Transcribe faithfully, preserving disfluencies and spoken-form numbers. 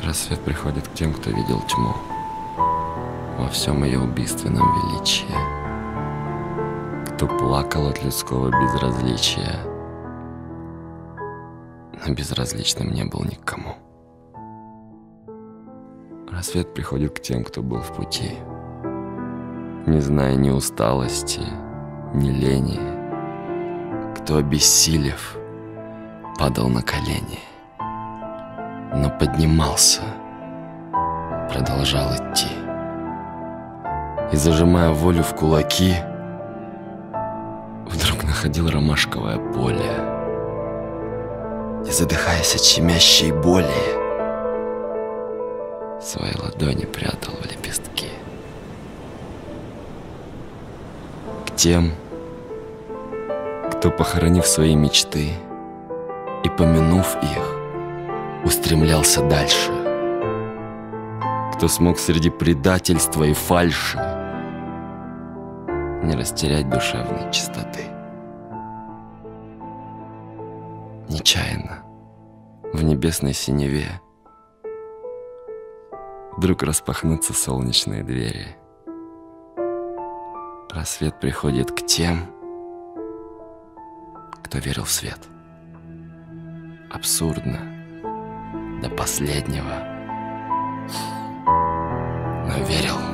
Рассвет приходит к тем, кто видел тьму во всем ее убийственном величии, кто плакал от людского безразличия, но безразличным не был никому. Рассвет приходит к тем, кто был в пути, не зная ни усталости, ни лени, кто, обессилев, падал на колени, но поднимался, продолжал идти. И, зажимая волю в кулаки, вдруг находил ромашковое поле. И, задыхаясь от щемящей боли, свои ладони прятал в лепестки. К тем, кто, похоронив свои мечты и помянув их, устремлялся дальше, кто смог среди предательства и фальши не растерять душевной чистоты. Нечаянно в небесной синеве вдруг распахнутся солнечные двери. Рассвет приходит к тем, кто верил в свет. Абсурдно до последнего, но верил.